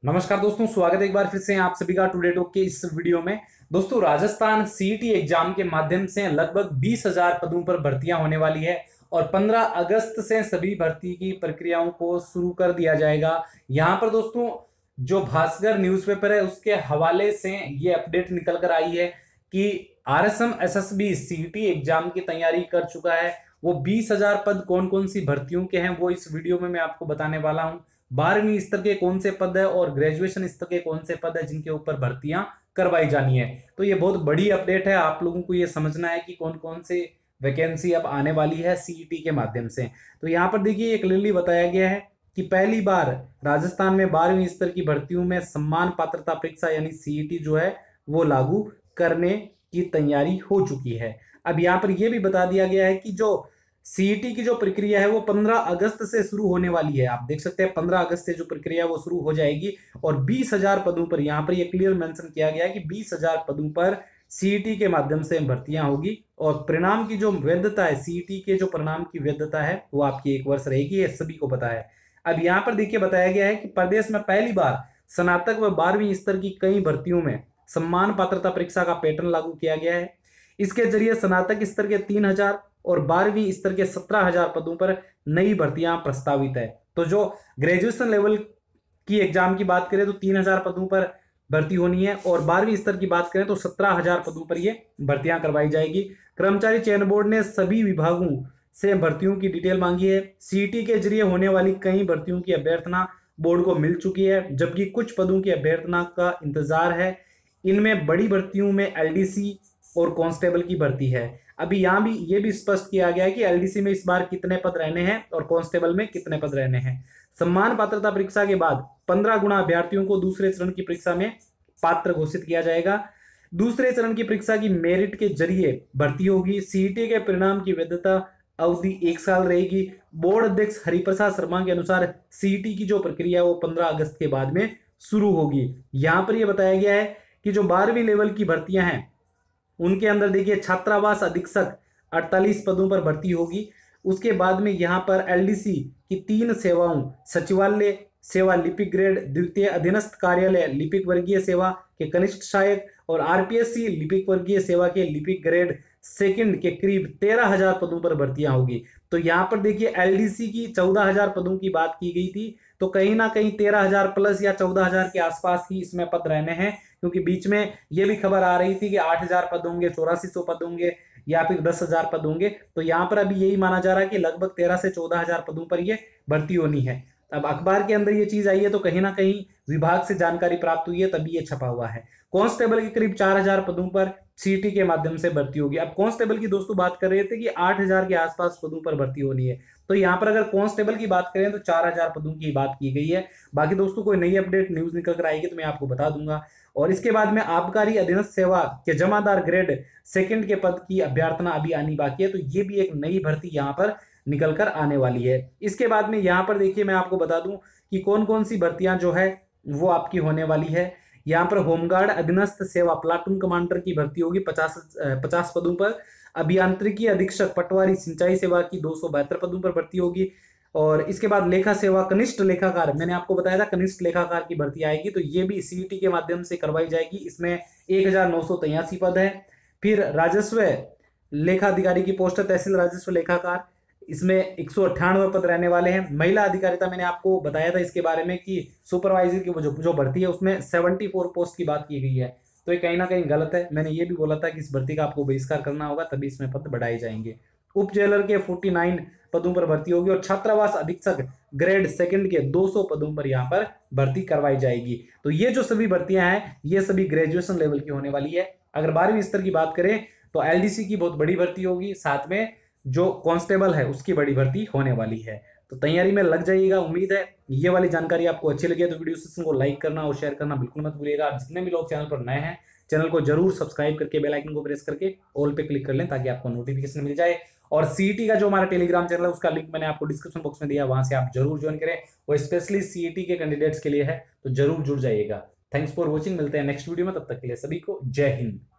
नमस्कार दोस्तों, स्वागत है एक बार फिर से आप सभी का टुडे टॉक के इस वीडियो में। दोस्तों, राजस्थान सीईटी एग्जाम के माध्यम से लगभग 20,000 पदों पर भर्तियां होने वाली है और 15 अगस्त से सभी भर्ती की प्रक्रियाओं को शुरू कर दिया जाएगा। यहां पर दोस्तों, जो भास्कर न्यूज़पेपर है उसके हवाले से ये अपडेट निकल कर आई है कि आरएसएम एसएसबी सीईटी एग्जाम की तैयारी कर चुका है। वो 20,000 पद कौन कौन सी भर्तियों के हैं वो इस वीडियो में मैं आपको बताने वाला हूं। 12वीं स्तर के कौन से पद है और ग्रेजुएशन स्तर के कौन से पद है जिनके ऊपर भर्तियां करवाई जानी है। तो ये बहुत बड़ी अपडेट है, आप लोगों को ये समझना है कि कौन कौन से वैकेंसी अब आने वाली है सीईटी के माध्यम से। तो यहाँ पर देखिए, एक क्लियरली बताया गया है कि पहली बार राजस्थान में 12वीं स्तर की भर्तियों में सम्मान पात्रता परीक्षा यानी सीईटी जो है वो लागू करने की तैयारी हो चुकी है। अब यहाँ पर यह भी बता दिया गया है कि जो सीईटी की जो प्रक्रिया है वो 15 अगस्त से शुरू होने वाली है। आप देख सकते हैं 15 अगस्त से जो प्रक्रिया वो शुरू हो जाएगी और 20,000 पदों पर, यहाँ पर ये क्लियर मेंशन किया गया है कि 20,000 पदों पर सीईटी के माध्यम से भर्तियां होगी और परिणाम की जो वैधता है, सीईटी के जो परिणाम की वैधता है वो आपकी 1 वर्ष रहेगी, ये सभी को पता है। अब यहाँ पर देखिए बताया गया है कि प्रदेश में पहली बार स्नातक व 12वीं स्तर की कई भर्तियों में सम्मान पात्रता परीक्षा का पैटर्न लागू किया गया है। इसके जरिए स्नातक स्तर के 3,000 और 12वीं स्तर के 17,000 पदों पर नई भर्तियां प्रस्तावित है। तो जो ग्रेजुएशन लेवल की एग्जाम की बात करें तो 3,000 पदों पर भर्ती होनी है और 12वीं स्तर की बात करें तो 17,000 पदों पर ये भर्तियां करवाई जाएगी। कर्मचारी चयन बोर्ड ने सभी विभागों से भर्तियों की डिटेल मांगी है। सीईटी के जरिए होने वाली कई भर्तियों की अभ्यर्थना बोर्ड को मिल चुकी है, जबकि कुछ पदों की अभ्यर्थना का इंतजार है। इनमें बड़ी भर्तियों में एलडीसी और कांस्टेबल की भर्ती है। अभी यहाँ भी ये भी स्पष्ट किया गया है कि एलडीसी में इस बार कितने पद रहने हैं और कांस्टेबल में कितने पद रहने हैं। सम्मान पात्रता परीक्षा के बाद 15 गुना अभ्यर्थियों को दूसरे चरण की परीक्षा में पात्र घोषित किया जाएगा। दूसरे चरण की परीक्षा की मेरिट के जरिए भर्ती होगी। सीईटी के परिणाम की वैधता अवधि 1 साल रहेगी। बोर्ड अध्यक्ष हरिप्रसाद शर्मा के अनुसार सीईटी की जो प्रक्रिया वो 15 अगस्त के बाद में शुरू होगी। यहाँ पर यह बताया गया है कि जो 12वीं लेवल की भर्तियां हैं उनके अंदर देखिए छात्रावास अधीक्षक 48 पदों पर भर्ती होगी। उसके बाद में यहाँ पर एलडीसी की 3 सेवाओं, सचिवालय सेवा लिपिक ग्रेड द्वितीय अधीनस्थ कार्यालय लिपिक वर्गीय सेवा के कनिष्ठ सहायक और आरपीएससी लिपिक वर्गीय सेवा के लिपिक ग्रेड सेकंड के करीब 13,000 पदों पर भर्तियां होगी। तो यहाँ पर देखिए एलडीसी की 14,000 पदों की बात की गई थी, तो कहीं ना कहीं 13,000 प्लस या 14,000 के आसपास ही इसमें पद रहने हैं, क्योंकि बीच में यह भी खबर आ रही थी कि 8,000 पद होंगे, 8400 पद होंगे या फिर 10,000 पद होंगे। तो यहाँ पर अभी यही माना जा रहा है कि लगभग 13 से 14,000 पदों पर यह भर्ती होनी है। अब अखबार के अंदर ये चीज आई है तो कहीं ना कहीं विभाग से जानकारी प्राप्त हुई है, तभी ये छपा हुआ है। कांस्टेबल के करीब 4,000 पदों पर सीईटी के माध्यम से भर्ती होगी। अब कांस्टेबल की दोस्तों बात कर रहे थे कि 8,000 के आसपास पदों पर भर्ती होनी है, तो यहाँ पर अगर कांस्टेबल की बात करें तो 4,000 पदों की बात की गई है। बाकी दोस्तों कोई नई अपडेट न्यूज निकल कर आएगी तो मैं आपको बता दूंगा। और इसके बाद में आबकारी अधीनस्थ सेवा के जमादार ग्रेड सेकंड के पद की अभ्यर्थना अभी आनी बाकी है, तो ये भी एक नई भर्ती यहाँ पर निकल कर आने वाली है। इसके बाद में यहाँ पर देखिए मैं आपको बता दूं कि कौन कौन सी भर्तियां जो है वो आपकी होने वाली है। यहाँ पर होमगार्ड अधीनस्थ सेवा प्लाटून कमांडर की भर्ती होगी 50 पदों पर। अभियांत्रिकी अधीक्षक पटवारी सिंचाई सेवा की 272 पदों पर भर्ती होगी। और इसके बाद लेखा सेवा कनिष्ठ लेखाकार, मैंने आपको बताया था कनिष्ठ लेखाकार की भर्ती आएगी, तो ये भी सीईटी के माध्यम से करवाई जाएगी। इसमें 1,983 पद है। फिर राजस्व लेखा अधिकारी की पोस्ट है तहसील राजस्व लेखाकार, इसमें 198 पद रहने वाले हैं। महिला अधिकारिता मैंने आपको बताया था इसके बारे में कि सुपरवाइजर की जो भर्ती है उसमें 74 पोस्ट की बात की गई है, तो ये कहीं ना कहीं गलत है। मैंने ये भी बोला था कि इस भर्ती का आपको बहिष्कार करना होगा, तभी इसमें पद बढ़ाए जाएंगे। उप जेलर के 49 पदों पर भर्ती होगी और छात्रावास अधीक्षक ग्रेड सेकंड के 200 पदों पर यहाँ पर भर्ती करवाई जाएगी। तो ये जो सभी भर्तियां हैं ये सभी ग्रेजुएशन लेवल की होने वाली है। अगर 12वीं स्तर की बात करें तो एलडीसी की बहुत बड़ी भर्ती होगी, साथ में जो कांस्टेबल है उसकी बड़ी भर्ती होने वाली है। तो तैयारी में लग जाइएगा। उम्मीद है ये वाली जानकारी आपको अच्छी लगी तो वीडियो सेशन को लाइक करना और शेयर करना बिल्कुल मत भूलिएगा। जितने भी लोग चैनल पर नए हैं चैनल को जरूर सब्सक्राइब करके बेल आइकन को प्रेस करके ऑल पे क्लिक कर लें ताकि आपको नोटिफिकेशन मिल जाए। और सीईटी का जो हमारा टेलीग्राम चैनल है उसका लिंक मैंने आपको डिस्क्रिप्शन बॉक्स में दिया, वहां से आप जरूर ज्वाइन करें, वो स्पेशली सीईटी के कैंडिडेट्स के लिए है, तो जरूर जुड़ जाइएगा। थैंक्स फॉर वॉचिंग, मिलते हैं नेक्स्ट वीडियो में, तब तक के लिए सभी को जय हिंद।